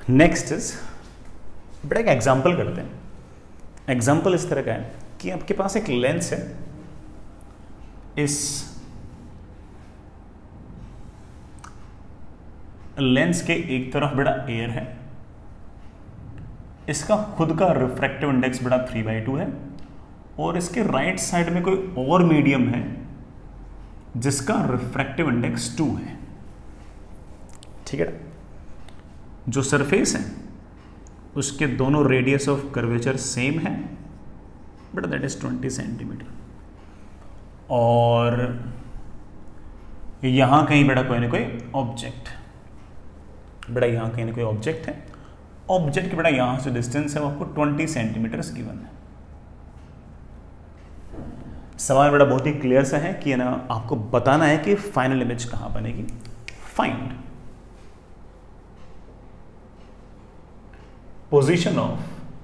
Next is बड़ा एक example करते हैं। एग्जाम्पल इस तरह का है कि आपके पास एक लेंस है, इस लेंस के एक तरफ बड़ा एयर है, इसका खुद का रिफ्रैक्टिव इंडेक्स बड़ा 3/2 है, और इसके राइट साइड में कोई और मीडियम है जिसका रिफ्रैक्टिव इंडेक्स 2 है। ठीक है, जो सरफेस है उसके दोनों रेडियस ऑफ कर्वेचर सेम है, बट दैट इज 20 सेंटीमीटर, और यहां कहीं बड़ा कोई ना कोई ऑब्जेक्ट, बड़ा यहां कहीं ना कोई ऑब्जेक्ट है, ऑब्जेक्ट के बड़ा यहां से डिस्टेंस है वो आपको 20 सेंटीमीटर गिवन है। सवाल बड़ा बहुत ही क्लियर सा है कि ना आपको बताना है कि फाइनल इमेज कहां बनेगी। Find position of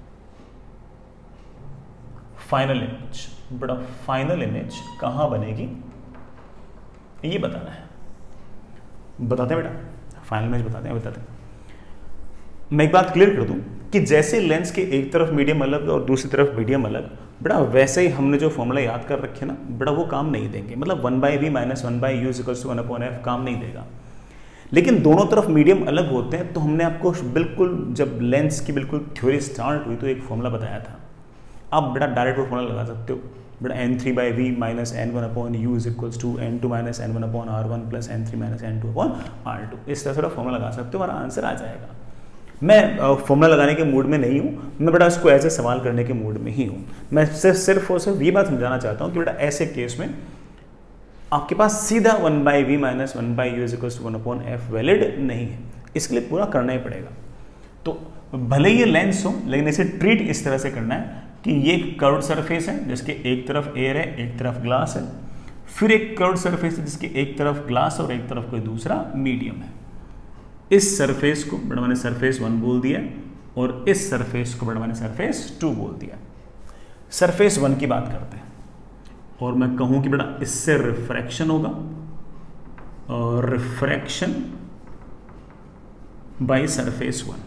final image, बड़ा फाइनल इमेज कहां बनेगी ये बताना है। बताते हैं बेटा, फाइनल इमेज बताते हैं। मैं एक बात क्लियर कर दूं कि जैसे लेंस के एक तरफ मीडियम अलग और दूसरी तरफ मीडियम अलग, बड़ा वैसे ही हमने जो फॉर्मूला याद कर रखे ना, बड़ा वो काम नहीं देंगे। मतलब 1/v - 1/u = 1/f काम नहीं देगा। लेकिन दोनों तरफ मीडियम अलग होते हैं, तो हमने आपको बिल्कुल जब लेंस की बिल्कुल थ्योरी स्टार्ट हुई तो एक फॉर्मूला बताया था। आप बड़ा डायरेक्ट वो फॉर्मूला लगा सकते हो, बड़ा n3/v - n1/u = n2 - n1/r1 + n3 - n2/r2, इस तरह से फॉर्मूला लगा सकते हो, हमारा आंसर आ जाएगा। मैं फॉर्मूला लगाने के मूड में नहीं हूँ, मैं बड़ा इसको ऐसे सवाल करने के मूड में ही हूँ। मैं सिर्फ और सिर्फ ये बात समझाना चाहता हूँ कि बेटा ऐसे केस में आपके पास सीधा 1/v - 1/u = 1/f वैलिड नहीं है, इसके लिए पूरा करना ही पड़ेगा। तो भले ये लेंस हो, लेकिन इसे ट्रीट इस तरह से करना है कि ये एक कर्व्ड सरफेस है जिसके एक तरफ एयर है, एक तरफ ग्लास है, फिर एक कर्व्ड सरफेस है जिसके एक तरफ ग्लास और एक तरफ कोई दूसरा मीडियम है। इस सरफेस को बड़ा मैंने सरफेस 1 बोल दिया, और इस सरफेस को बड़ा मैंने सरफेस 2 बोल दिया। सरफेस 1 की बात करते हैं, और मैं कहूं कि बड़ा इससे रिफ्रैक्शन होगा, और रिफ्रैक्शन बाय सरफेस 1।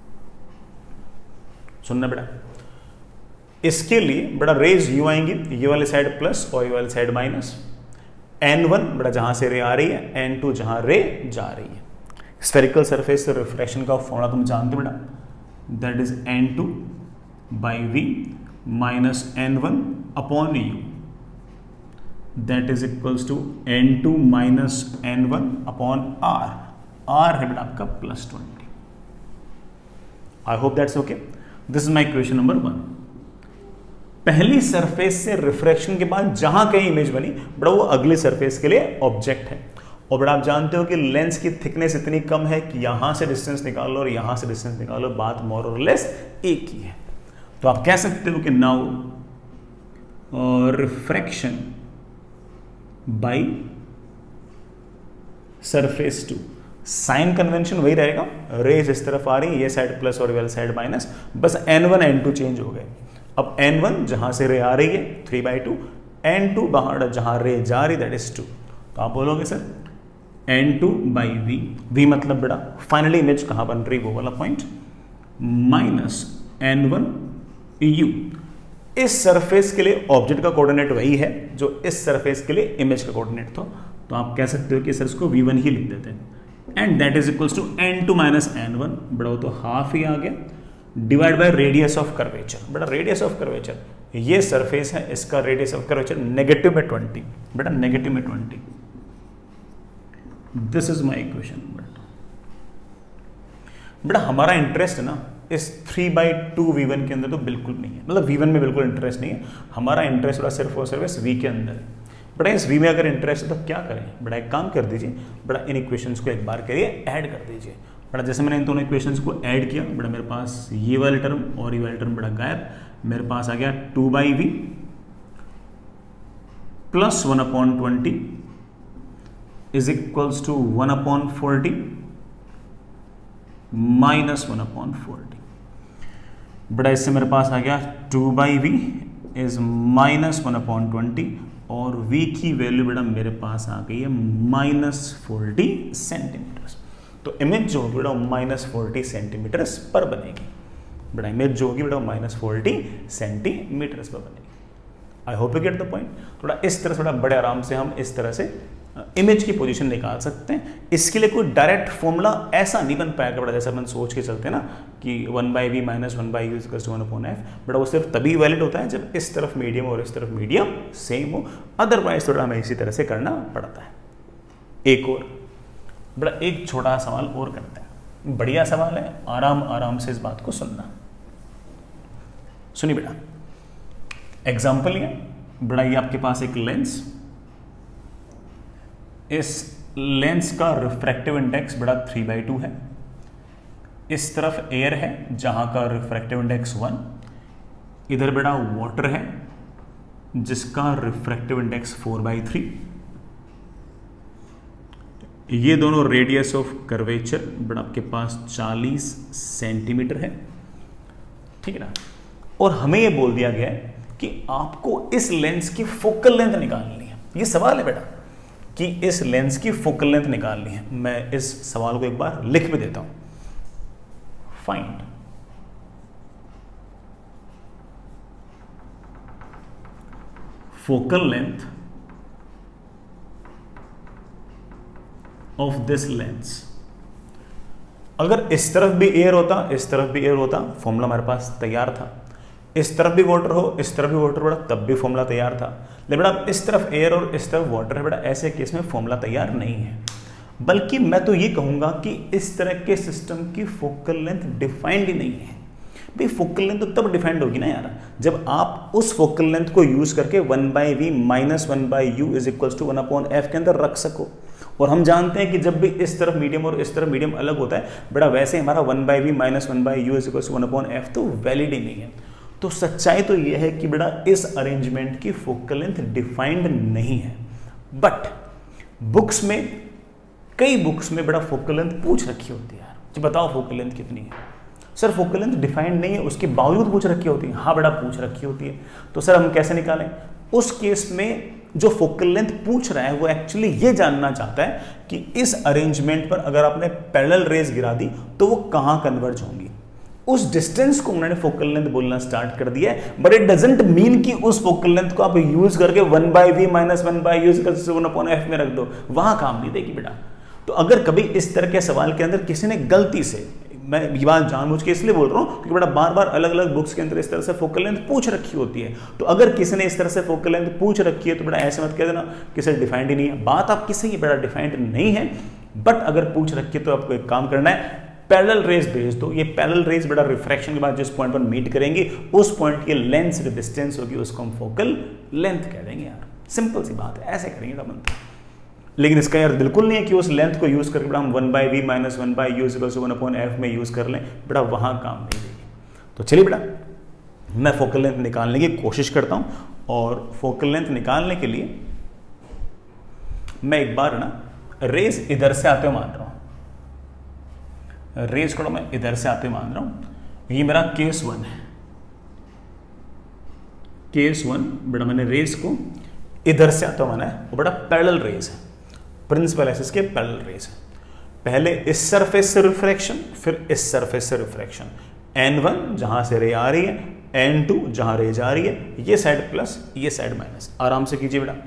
सुनना बेटा, इसके लिए बड़ा रेज यू आएंगी, ये वाली साइड प्लस और ये वाली साइड माइनस। n1 बड़ा जहां से रे आ रही है, n2 जहां रे जा रही है। स्फेरिकल सरफेस से रिफ्रैक्शन का फॉर्मूला तुम जानते हो बेटा, that is n2/v - n1/u, that is equals to n2 - n1/r। r है बेटा आपका +20। I hope that's okay. This is my question number 1। पहली सरफेस से रिफ्रैक्शन के बाद जहां कहीं इमेज बनी, बड़ा वो अगली सरफेस के लिए ऑब्जेक्ट है, और बड़ा आप जानते हो कि लेंस की थिकनेस इतनी कम है कि यहां से डिस्टेंस निकालो और यहां से डिस्टेंस निकालो, बात मोर और लेस एक ही है। तो आप कह सकते हो कि now refraction by surface 2, sign convention वही रहेगा, रेज इस तरफ आ रही है, ये साइड प्लस और ये वाली साइड माइनस, बस n1 n2 चेंज हो गए। अब n1 जहां से रे आ रही है 3/2, n2 बाहर जहां रे जा रही दैट इज 2। तो आप बोलोगे सर n2/v, v मतलब बेटा फाइनली इमेज कहां बन रही वो वाला पॉइंट, -n1u। इस सरफेस के लिए ऑब्जेक्ट का कोऑर्डिनेट वही है जो इस सरफेस के लिए इमेज का कोऑर्डिनेट था, तो आप कह सकते हो कि सर इसको v1 ही लिख देते हैं, and that is equals to n2 - n1, बड़ा वो तो हाफ ही आ गया, divide by radius of curvature. बेटा रेडियस ऑफ कर्वेचर, ये सरफेस है, इसका रेडियस ऑफ कर्वेचर नेगेटिव में 20, बेटा नेगेटिव में 20। This is my equation. बेटा हमारा इंटरेस्ट ना इस 3/2v1 के अंदर तो बिल्कुल नहीं है, मतलब v1 में बिल्कुल इंटरेस्ट नहीं है, हमारा इंटरेस्ट बड़ा सिर्फ और सिर्फ इस v के अंदर है। बड़ा इस v में अगर इंटरेस्ट है तो क्या करें, बड़ा एक काम कर दीजिए, बड़ा इन इक्वेशंस को एक बार करिए ऐड कर दीजिए। बड़ा जैसे मैंने इन दोनों इक्वेशंस को ऐड किया, बड़ा मेरे पास ये वाली टर्म और ये वाली टर्म बड़ा गायब, मेरे पास आ गया 2/v + 1/20 इज इक्वल्स टू 1/40 - 1/40। बड़ा इससे मेरे पास आ गया 2/v इज -1/20, और v की वैल्यू बेटा मेरे पास आ गई है -40 सेंटीमीटर। तो इमेज जो होगी बेटा -40 सेंटीमीटर्स पर बनेगी। बेटा इमेज जो होगी बेटा -40 सेंटीमीटर्स पर बनेगी। I hope you get the point. थोड़ा इस तरह से बड़ा बड़े आराम से हम इस तरह से इमेज की पोजीशन निकाल सकते हैं। इसके लिए कोई डायरेक्ट फॉर्मूला ऐसा नहीं बन पाएगा बेटा, जैसे अपन सोच के चलते हैं ना कि 1/v - 1/u = 1/f। बेटा वो सिर्फ तभी वैलिड होता है जब इस तरफ मीडियम और इस तरफ मीडियम सेम हो, अदरवाइज थोड़ा हमें इसी तरह से करना पड़ता है। एक और बेटा एक छोटा सवाल और करते हैं, बढ़िया सवाल है, आराम आराम से इस बात को सुनना। सुनिए बेटा, एग्जाम्पल ये बेटा, ये आपके पास एक लेंस, इस लेंस का रिफ्रैक्टिव इंडेक्स बेटा 3/2 है। इस तरफ एयर है जहां का रिफ्रैक्टिव इंडेक्स 1, इधर बेटा वाटर है जिसका रिफ्रैक्टिव इंडेक्स 4/3। ये दोनों रेडियस ऑफ कर्वेचर बेटा आपके पास 40 सेंटीमीटर है, ठीक है ना। और हमें ये बोल दिया गया है कि आपको इस लेंस की फोकल लेंथ निकालनी है। ये सवाल है बेटा कि इस लेंस की फोकल लेंथ निकालनी है। मैं इस सवाल को एक बार लिख भी देता हूं। Find focal length of this lens. अगर इस तरफ भी एयर होता, इस तरफ भी एयर होता, फॉर्मूला हमारे पास तैयार था। इस तरफ भी वाटर हो, इस तरफ भी वाटर बेटा, तब भी फॉर्मूला तैयार था। लेकिन बेटा इस तरफ एयर और इस तरफ वाटर है बेटा, ऐसे केस में फॉर्मूला तैयार नहीं है। बल्कि मैं तो ये कहूंगा कि इस तरह के सिस्टम की फोकल लेंथ डिफाइंड ही नहीं है। भाई फोकल लेंथ तो तब डिफाइंड होगी ना यार, जब आप उस फोकल लेंथ को यूज करके 1/v - 1/u = 1/f के अंदर रख सको। और हम जानते हैं कि जब भी इस तरफ मीडियम और इस तरफ मीडियम अलग होता है बेटा, वैसे हमारा 1/v - 1/u = 1/f तो वैलिड ही नहीं है। तो सच्चाई तो यह है कि बेटा इस अरेंजमेंट की फोकल लेंथ डिफाइंड नहीं है। बट बुक्स में, कई बुक्स में बेटा फोकल लेंथ पूछ रखी होती है यार, जी बताओ फोकल लेंथ कितनी है। सर फोकल लेंथ डिफाइंड नहीं है, उसके बावजूद पूछ रखी होती है। हाँ बेटा पूछ रखी होती है। तो सर हम कैसे निकालें? उस केस में जो फोकल लेंथ पूछ रहा है वो एक्चुअली ये जानना चाहता है कि इस अरेंजमेंट पर अगर आपने पैरेलल रेज गिरा दी तो वो कहां कन्वर्ज होंगी। उस डिस्टेंस को उन्होंने फोकल लेंथ बोलना स्टार्ट कर दिया है, बट इट डजंट मीन कि उस फोकल लेंथ को आप यूज करके 1/v - 1/u = 1/f में रख दो, वहां काम नहीं देगी बेटा। तो अगर कभी इस तरह के सवाल के अंदर किसी ने गलती से, मैं ये बात जानबूझ के इसलिए बोल रहा हूं क्योंकि बेटा बार बार अलग अलग बुक्स के अंदर इस तरह से फोकल लेंथ पूछ रखी होती है, तो अगर किसी ने इस तरह से फोकल लेंथ पूछ रखी है तो बेटा ऐसे मत कह देना कि सर डिफाइंड ही नहीं है। बात आपकी सही है बेटा, डिफाइंड नहीं है, बट अगर पूछ रखी है तो आपको एक काम करना है, पैरेलल रेज भेज दो। ये पैरेलल रेज बेटा रिफ्रैक्शन के बाद जिस पॉइंट पर मीट करेंगे उस पॉइंट की लेंथ जो डिस्टेंस होगी उसको हम फोकल लेंथ कह देंगे यार। सिंपल सी बात है, ऐसे करेंगे बनता है। लेकिन इसका यार बिल्कुल नहीं है कि उस लेंथ को यूज करके बेटा हम 1/v - 1/u = 1/f में यूज कर लें, बेटा वहां काम नहीं देगी। तो चलिए बेटा मैं फोकल लेंथ निकालने की कोशिश करता हूं, और फोकल लेंथ निकालने के लिए मैं एक बार ना रेज इधर से आते हुए मान रहा हूं, रेज को मैं इधर से आते मान रहा हूं। ये मेरा केस 1 है, केस 1 बेटा मैंने रेज को इधर से आते हुए माना है, वो बेटा पैरेलल रेज है, प्रिंसिपल एक्सिस के पैरेलल रेज है। पहले इस सरफेस से रिफ्रैक्शन, फिर इस सरफेस से रिफ्रैक्शन। n1 जहां से रे आ रही है, n2 जहां रे जा रही है, ये साइड प्लस ये साइड माइनस। आराम से कीजिए बेटा।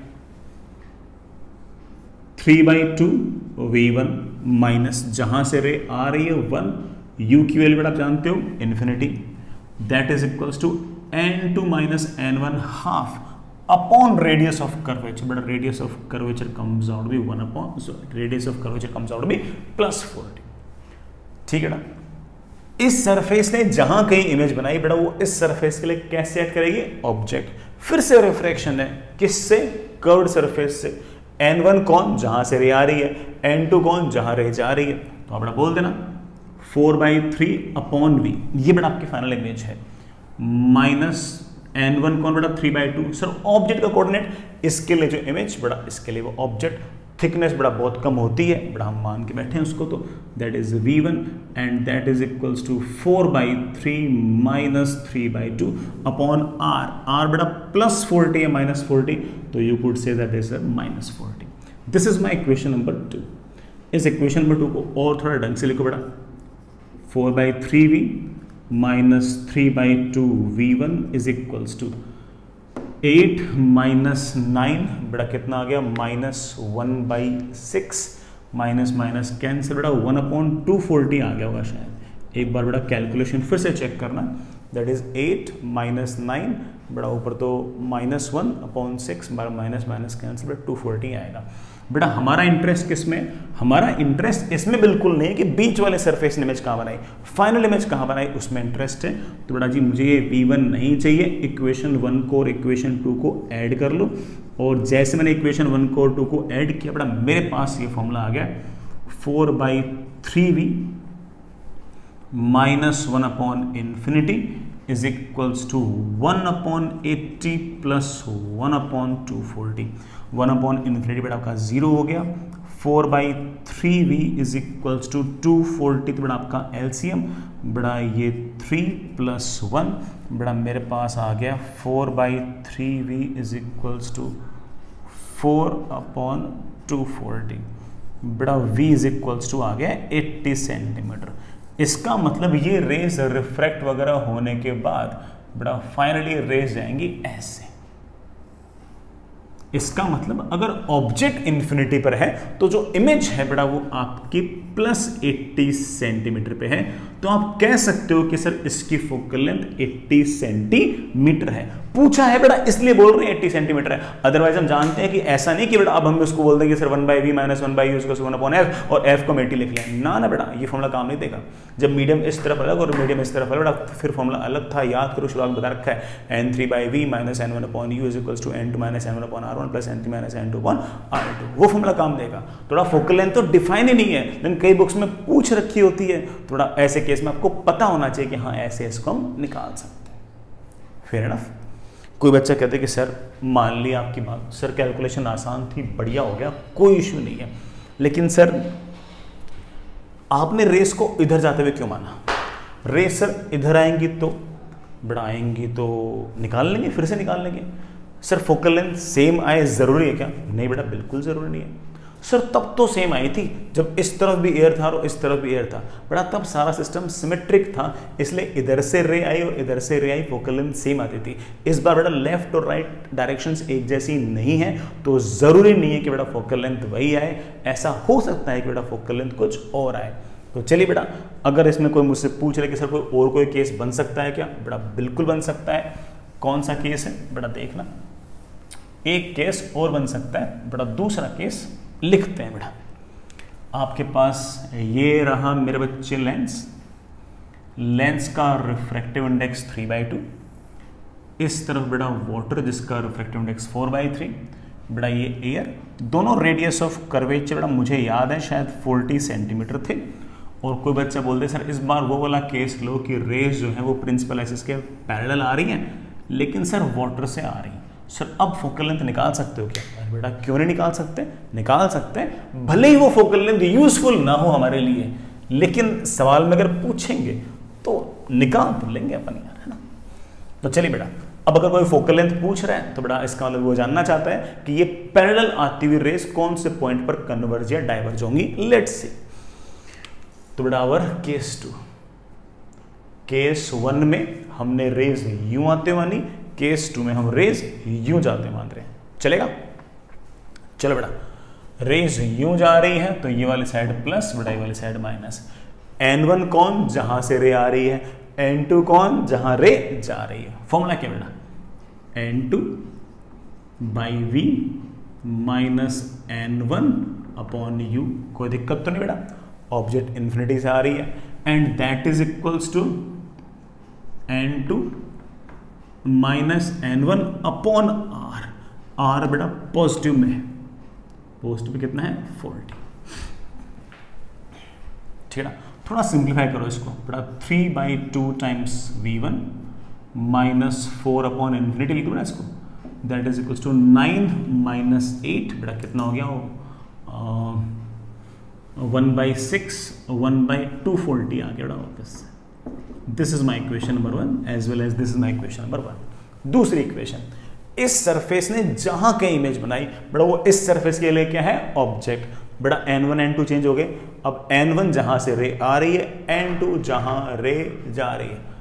3/2 v1 माइनस जहां से रे आ रही है 1, u की वैल्यू बेटा आप जानते हो infinity, that is equals to n2 - n1 half upon radius of curvature. बेटा radius of curvature comes out be 1 upon, radius of curvature comes out be +40। ठीक है ना। इस सरफेस ने जहां कहीं इमेज बनाई बेटा वो इस सरफेस के लिए कैसे एक्ट करेगी? ऑब्जेक्ट। फिर से रिफ्रैक्शन है, किससे? कर्व्ड सरफेस से। n1 कौन? जहां से रे आ रही है, n2 कौन? जहां रे जा रही है। तो आप बेटा बोल देना 4/3 अपॉन v, ये बेटा आपकी फाइनल इमेज है, माइनस n1 कौन बेटा? 3/2। सर ऑब्जेक्ट का कोऑर्डिनेट, इसके लिए जो इमेज बेटा, इसके लिए वो ऑब्जेक्ट, थिकनेस बेटा बहुत कम होती है बेटा, हम मान के बैठे हैं उसको, तो that is v1 and that is equals to 4/3 minus 3/2 upon r बेटा +40 है -40, तो you could say that is -40। This is my equation number 2। इस इक्वेशन नंबर 2 को और थोड़ा ढंग से लिखो बेटा, 4/3v minus 3/2v1 is equals to 8 minus 9 बेटा कितना आ गया, -1/6 माइनस माइनस कैंसिल बेटा 1/240 आ गया होगा शायद। एक बार बेटा कैलकुलेशन फिर से चेक करना, दैट इज 8 माइनस 9 बेटा ऊपर तो -1/6 माइनस माइनस कैंसिल बेटा 240 आएगा। बेटा हमारा इंटरेस्ट किस में, हमारा इंटरेस्ट इसमें बिल्कुल नहीं कि बीच वाले सरफेस इमेज कहाँ बनाई, फाइनल इमेज कहाँ बनाई, उसमें इंटरेस्ट है। तो बेटा जी मुझे ये V1 नहीं चाहिए, इक्वेशन 1 को और इक्वेशन 2 को ऐड कर लो, और जैसे मैंने इक्वेशन 1 को और 2 को ऐड किया बेटा मेरे पास ये फॉर्मूला आ गया 4/3v minus 1/∞ is equals to 1/80 plus 1/240। 1/∞ बेटा आपका 0 हो गया, 4/3v इज इक्वल्स टू 240 तो बेटा आपका एलसीएम बेटा ये 3 + 1 बेटा मेरे पास आ गया 4/3v इज इक्वल्स टू 4/240 बेटा v इज इक्वल्स टू आ गया 80 सेंटीमीटर। इसका मतलब ये रेज रिफ्रैक्ट वगैरह होने के बाद बेटा फाइनली रेज जाएंगी ऐसे। इसका मतलब अगर ऑब्जेक्ट इन्फिनिटी पर है तो जो इमेज है बेटा वो आपकी +80 सेंटीमीटर पे है, तो आप कह सकते हो कि सर इसकी फोकल लेंथ 80 सेंटीमीटर है। पूछा है बेटा इसलिए बोल रहे हैं 80 सेंटीमीटर है, अदरवाइज हम जानते हैं कि ऐसा नहीं कि बेटा अब हम इसको बोल देंगे सर 1/v माइनस 1/u इसको 1/f और f को 80 लिख लिया। ना बेटा ये फॉर्मूला काम नहीं देगा। जब मीडियम इस तरफ अलग और मीडियम इस तरफ अलग बेटा फिर फॉर्मूला अलग था, याद करो शुरुआत में बता रखा है n3/v minus n1/u is equals to n2 minus n1/r1 plus n3 minus n2/r2, वो फॉर्मूला काम देगा। थोड़ा फोकल लेंथ तो डिफाइन ही नहीं है, लेकिन कई बुक्स में पूछ रखी होती है, थोड़ा ऐसे केस में आपको पता होना चाहिए कि हाँ ऐसे इसको हम निकाल सकते हैं। Fair enough. कोई बच्चा कहते कि सर मान लिया आपकी बात, सर कैलकुलेशन आसान थी, बढ़िया हो गया, कोई इश्यू नहीं है, लेकिन सर आपने रेस को इधर जाते हुए क्यों माना? रेस सर इधर आएंगी तो बढ़ाएंगी तो निकाल लेंगे, फिर से निकाल लेंगे। सर फोकल लेंथ सेम आए जरूरी है क्या? नहीं बेटा बिल्कुल जरूरी नहीं है। सर तब तो सेम आई थी जब इस तरफ भी एयर था और इस तरफ भी एयर था, बेटा तब सारा सिस्टम सिमेट्रिक था, इसलिए इधर से रे आई और इधर से रे आई, फोकल लेंथ सेम आती थी। इस बार बेटा लेफ्ट और राइट डायरेक्शंस एक जैसी नहीं है, तो जरूरी नहीं है कि बेटा फोकल लेंथ वही आए, ऐसा हो सकता है कि बेटा फोकल लेंथ कुछ और आए। तो चलिए बेटा अगर इसमें कोई मुझसे पूछ रहे कि सर कोई केस बन सकता है क्या? बेटा बिल्कुल बन सकता है। कौन सा केस है बेटा देखना, एक केस और बन सकता है बेटा, दूसरा केस लिखते हैं बेटा। आपके पास ये रहा मेरे बच्चे लेंस का रिफ्रैक्टिव इंडेक्स 3/2, इस तरफ बेटा वाटर जिसका रिफ्रैक्टिव इंडेक्स 4/3, बेटा ये एयर, दोनों रेडियस ऑफ कर्वेचर बेटा मुझे याद है शायद 40 सेंटीमीटर थे। और कोई बच्चा बोलते सर इस बार वो वाला केस लो कि रेज जो है वो प्रिंसिपल एक्सिस के पैरेलल आ रही हैं, लेकिन सर वाटर से आ रही हैं। सर अब फोकल लेंथ निकाल सकते हो क्या? अरे बेटा क्यों नहीं निकाल सकते? निकाल सकते हैं, भले ही वो फोकल लेंथ यूजफुल ना हो हमारे लिए, लेकिन सवाल में अगर पूछेंगे तो निकाल तो लेंगे अपन यार, है ना। तो चलिए बेटा अब अगर कोई फोकल लेंथ पूछ रहा है तो बेटा इसका मतलब वो जानना चाहता है कि ये पैरेलल आती हुई रेस कौन से पॉइंट पर कन्वर्ज या डाइवर्ज होंगी। Let's see. तो बेटा आवर केस 2, केस 1 में हमने रेज यूं आते मानी, केस 2 में हम रेज यूं जाते मान रहे हैं, चलेगा? चलो बेटा रेज यूं जा रही है तो ये वाली साइड प्लस बेटा ये वाली साइड माइनस। n1 कौन? जहां से रे आ रही है। n2 कौन? जहां रे जा रही है। फॉर्मूला क्या बेटा? n2/v minus n1/u। कोई दिक्कत तो नहीं बेटा, ऑब्जेक्ट इन्फिनिटी से आ रही है, and that is equals to n2 minus n1/r। r बेटा पॉजिटिव में है, पॉजिटिव कितना है 40। ठीक है ना, थोड़ा सिंप्लीफाई करो इसको बेटा, 3/2 टाइम्स v1 माइनस 4/∞ लिखो ना इसको, that is equals to 9 minus 8 बेटा कितना हो गया वो 1/6 1/240 आ गया बेटा वापस। This is my equation number 1 as well as this is my equation number 1। दूसरी इक्वेशन, इस सरफेस ने जहां कहीं इमेज बनाई बेटा वो इस सरफेस के लिए क्या है? ऑब्जेक्ट। बेटा n1 n2 चेंज हो गए। अब n1 जहां से रे आ रही है, n2 जहां रे जा रही है,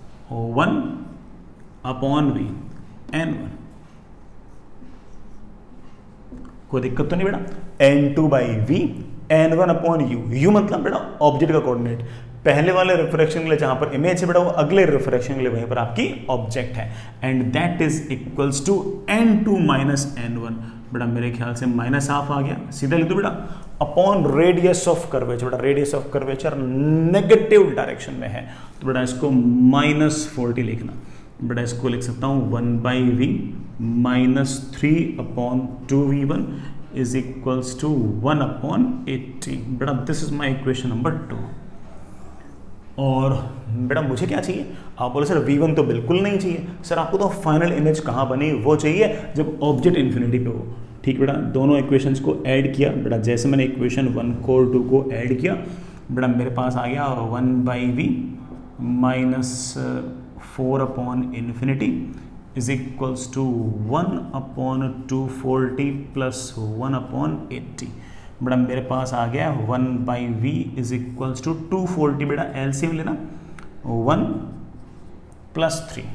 1/v n1, कोई दिक्कत तो नहीं बेटा। n2/v n1/u, u मतलब बेटा ऑब्जेक्ट का कोऑर्डिनेट, पहले वाले रिफ्रैक्शन के लिए जहां पर इमेज है बेटा वो अगले रिफ्रैक्शन के लिए वहीं पर आपकी ऑब्जेक्ट है, and that is equals to n2 minus n1। बेटा मेरे ख्याल से माइनस हाफ आ गया, सीधा लिख दो बेटा, अपॉन रेडियस ऑफ कर्वेचर। बेटा radius of curvature negative direction में है तो बेटा इसको -40 लिखना। बेटा इसको लिख सकता हूं 1/v minus 3/2v1 is equals to 1/80। बेटा this is my equation number 2। और बेटा मुझे क्या चाहिए, आप बोले सर v1 तो बिल्कुल नहीं चाहिए, सर आपको तो फाइनल इमेज कहाँ बनी वो चाहिए जब ऑब्जेक्ट इन्फिनिटी पे हो। ठीक बेटा, दोनों इक्वेशंस को ऐड किया बेटा, जैसे मैंने इक्वेशन 1 को और 2 को ऐड किया बेटा मेरे पास आ गया 1/v minus 4/infinity is equals to 1/240 plus 1/80। बेटा मेरे पास आ गया 1/v इज इक्वल्स टू 240। बेटा एलसीएम लेना, 1 + 3।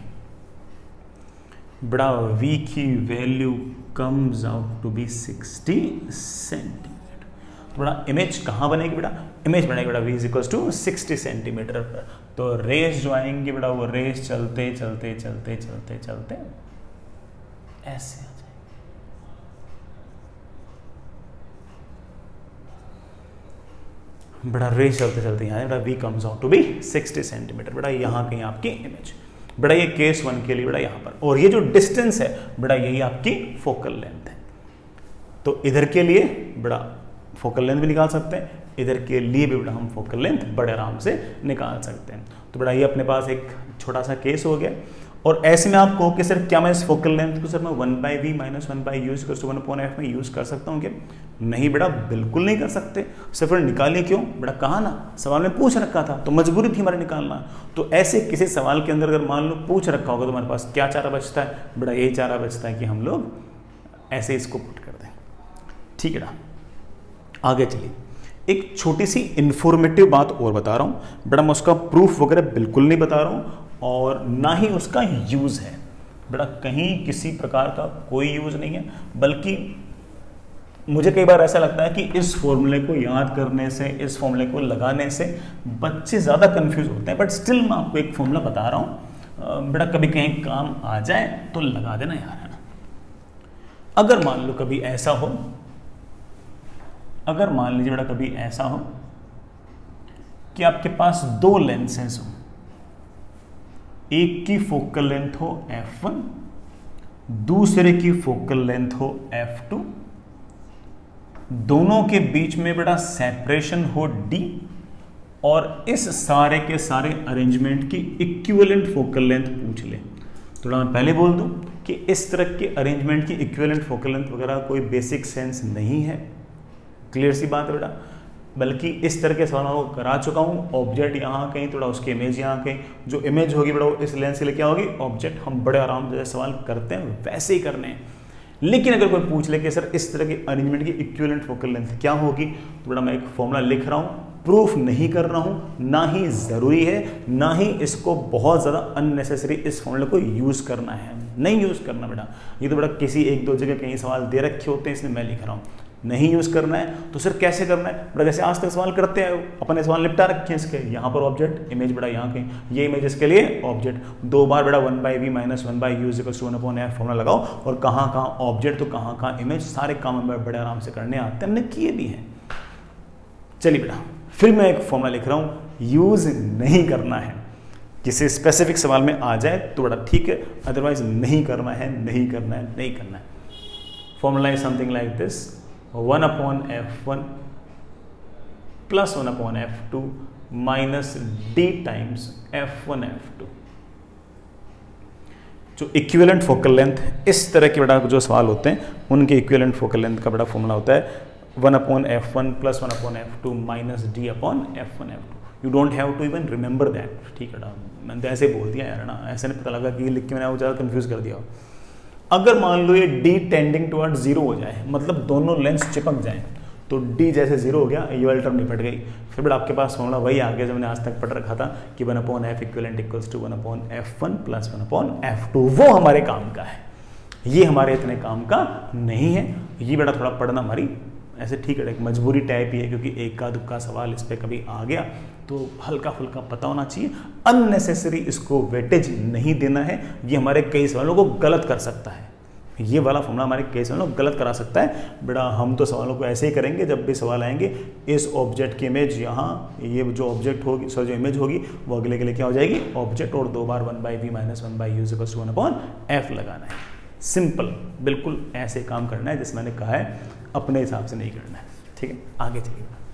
बेटा v की value comes out to be 60 centimetre. तो बेटा इमेज कहाँ बनेगी बेटा, इमेज बनेगी बेटा v is equals to 60 centimetre पर। तो रेस जो आएंगी बेटा वो रेस चलते चलते चलते चलते चलते ऐसे आ जाएगी। बेटा रेस चलते चलते यहाँ बेटा v comes out to be 60 centimetre. बेटा यहाँ कहीं आपकी इमेज, बेटा ये केस 1 के लिए बेटा यहाँ पर, और ये जो डिस्टेंस है बेटा यही आपकी फोकल लेंथ है। तो इधर के लिए बेटा फोकल लेंथ भी निकाल सकते हैं, इधर के लिए भी बेटा हम फोकल लेंथ बड़े आराम से निकाल सकते हैं। तो बेटा ये अपने पास एक छोटा सा केस हो गया। और ऐसे में आप कहो कि सर क्या मैं इस फोकल लेंथ को सर मैं 1/v माइनस 1/u = 1/f में यूज कर सकता हूँ क्या? नहीं बेटा बिल्कुल नहीं कर सकते। सिर्फ निकालिए क्यों बेटा, कहा ना सवाल में पूछ रखा था तो मजबूरी थी हमारे निकालना। तो ऐसे किसी सवाल के अंदर अगर मान लो पूछ रखा होगा तो हमारे पास क्या चारा बचता है बेटा, यही चारा बचता है कि हम लोग ऐसे इसको पुट कर दें। ठीक है ना, आगे चलिए। एक छोटी सी इंफॉर्मेटिव बात और बता रहा हूँ बेटा, मैं उसका प्रूफ वगैरह बिल्कुल नहीं बता रहा हूँ और ना ही उसका यूज़ है बेटा, कहीं किसी प्रकार का कोई यूज़ नहीं है। बल्कि मुझे कई बार ऐसा लगता है कि इस फॉर्मूले को याद करने से, इस फॉर्मूले को लगाने से बच्चे ज़्यादा कंफ्यूज होते हैं। बट स्टिल मैं आपको एक फॉर्मूला बता रहा हूँ बेटा, कभी कहीं काम आ जाए तो लगा देना यार, है ना। अगर मान लो कभी ऐसा हो, अगर मान लीजिए बेटा कभी ऐसा हो कि आपके पास दो लेंसेज हो, एक की फोकल लेंथ हो f1, दूसरे की फोकल लेंथ हो f2, दोनों के बीच में बेटा सेपरेशन हो d, और इस सारे के सारे अरेंजमेंट की इक्विवेलेंट फोकल लेंथ पूछ ले। थोड़ा मैं पहले बोल दूं कि इस तरह के अरेंजमेंट की इक्विवेलेंट फोकल लेंथ वगैरह कोई बेसिक सेंस नहीं है, क्लियर सी बात है बेटा। बल्कि इस तरह के सवालों को करा चुका हूँ, ऑब्जेक्ट यहाँ कहीं थोड़ा उसकी इमेज यहाँ कहीं, जो इमेज होगी बेटा वो इस लेंस के लिए क्या होगी ऑब्जेक्ट। हम बड़े आराम से सवाल करते हैं वैसे ही करने हैं। लेकिन अगर कोई पूछ ले कि सर इस तरह के अरेंजमेंट की इक्विवेलेंट फोकल लेंथ क्या होगी, तो बेटा मैं एक फॉर्मूला लिख रहा हूँ, प्रूफ नहीं कर रहा हूँ, ना ही ज़रूरी है, ना ही इसको बहुत ज़्यादा अननेसेसरी इस फॉर्मूले को यूज़ करना है, नहीं यूज़ करना बेटा। ये तो बेटा किसी एक दो जगह कहीं सवाल दे रखे होते हैं इसलिए मैं लिख रहा हूँ, नहीं यूज़ करना है। तो सर कैसे करना है बेटा, जैसे आज तक सवाल करते हैं अपने सवाल निपटा रखे हैं इसके, यहाँ पर ऑब्जेक्ट इमेज बेटा यहाँ कहीं, ये इमेज इसके लिए ऑब्जेक्ट, दो बार बेटा 1/v minus 1/u = 1/f formula लगाओ, और कहाँ कहाँ ऑब्जेक्ट तो कहाँ कहाँ इमेज, सारे काम में बड़े आराम से करने आते हैं, हमने किए भी हैं। चलिए बेटा फिर मैं एक फॉर्मूला लिख रहा हूँ, यूज़ नहीं करना है, किसी स्पेसिफिक सवाल में आ जाए तो बड़ा ठीक है, अदरवाइज नहीं करना है, नहीं करना है, नहीं करना है। Formula is something like this, 1/f1 plus 1/f2 minus d times f1 f2। जो इक्विवेलेंट फोकल लेंथ इस तरह के बेटा जो सवाल होते हैं उनके इक्विवेलेंट फोकल लेंथ का बड़ा फॉर्मूला होता है 1/f1 plus 1/f2 minus d/f1 f2। You don't have to even remember that, ठीक है ना, मैंने तो ऐसे बोल दिया यार ना, ऐसे नहीं पता लगा कि लिख के मैंने वो ज़्यादा कंफ्यूज कर दिया। अगर मान लो ये d टेंडिंग टुवर्ड्स 0 हो जाए, मतलब दोनों लेंस चिपक जाएं, तो डी जैसे 0 हो गया, ये वाली टर्म निपट गई। फिर बेटा आपके पास फॉर्मूला वही आ गया जो मैंने आज तक पढ़ रखा था कि 1/f equivalent equals to 1/f1 plus 1/f2। वो हमारे काम का है, ये हमारे इतने काम का नहीं है। ये बेटा थोड़ा पढ़ना हमारी ऐसे ठीक है, एक मजबूरी टाइप ही है, क्योंकि एक का दुक्का सवाल इस पर कभी आ गया तो हल्का फुल्का पता होना चाहिए। अननेसेसरी इसको वेटेज नहीं देना है, ये हमारे कई सवालों को गलत कर सकता है। ये वाला फॉर्मूला हमारे कई सवालों को गलत करा सकता है। बेटा हम तो सवालों को ऐसे ही करेंगे, जब भी सवाल आएंगे इस ऑब्जेक्ट की इमेज यहाँ, ये जो ऑब्जेक्ट होगी सॉरी जो इमेज होगी वो अगले के लिए क्या हो जाएगी, ऑब्जेक्ट, और 2 बार 1/v माइनस 1/u = 1/f लगाना है। सिंपल, बिल्कुल ऐसे काम करना है, जैसे मैंने कहा है, अपने हिसाब से नहीं करना है। ठीक है, आगे चलिए।